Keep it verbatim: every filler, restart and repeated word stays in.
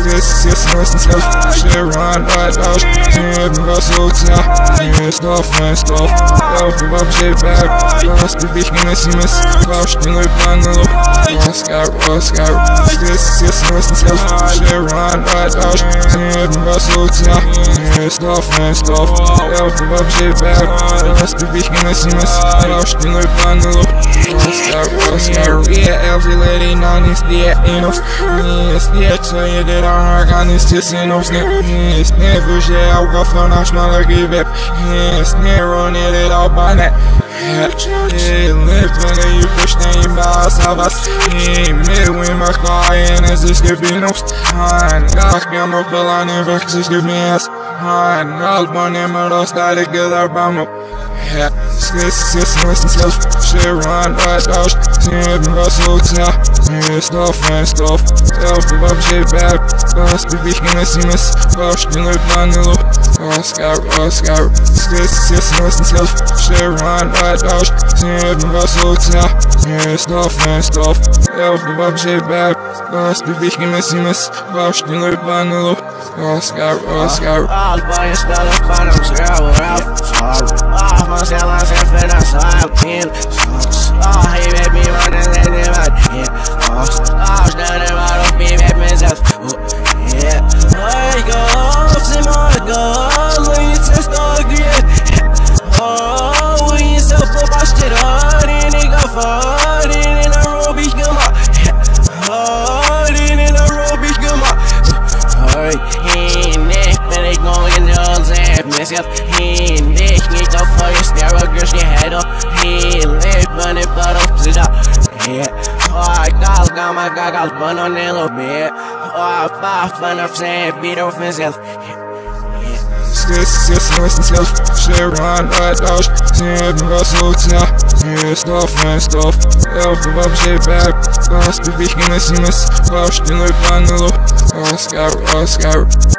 Jetzt meistens helft, steh rein, weit aus, neben was so klar, ist auf mein Stoff, auf überhaupt steht back, was bewegt mich nicht miss, brauchst den Lübern in Luft, Oscar, Oscar, jetzt meistens helft, steh rein, weit aus, neben was so klar, ist auf mein Stoff, auf überhaupt steht back, was bewegt mich nicht miss, brauchst den Lübern in Luft, Oscar, Oscar, yeah, every lady now needs the enough, yes, yeah, tell you that I got this to send no snap, yes, never share, I'll go for now, smell like give up, yes, never on it at all by that. Yeah, live when you push them by savas, yeah, me when my car and as this could be no sign, got him up the line and vexes give me ass, I'm not one of my lost out together by my yeah, jetzt meistens helft, steh rein, weit aus, neben was so klar, ist auf mein Stoff, auf überhaupt steht back, was bewegt mich nicht miss, brauchst den Lübern in Luft, Oscar, Oscar, jetzt meistens helft, steh rein, weit aus, neben was so klar, ist auf mein Stoff, auf überhaupt steht back, was bewegt mich nicht miss, brauchst den Lübern in Luft, Oscar, Oscar. All boys spell up on them, zero, out, ah, mas ela sempre na sua pena. Ah, he made me run and let him out. Yeah, ah, I was down there, I don't be mad myself. Yeah, I go off, see my God, when you test all again. Oh, when you self up, I shit hard, and they go far, and in a row, bitch, come on. Hard, and in a row, bitch, come on. Alright, he nicht, bin ich noch in der Zeit, myself, he nicht, nicht auf Feuer, Stereo, Girls, die Head up, he lebt, wenn ich bald auf sie da, yeah, oh, ich gal, gal, mal, gal, gal, bin on the low bit, oh, baff, bin auf sie, beat auf myself, jetzt meistens helft, steh rein, weit aus, neben was so klar, ist auf mein Stoff, auf überhaupt steht back, was bewegt mich nicht miss, brauchst den Lübern in Luft, Oscar, Oscar.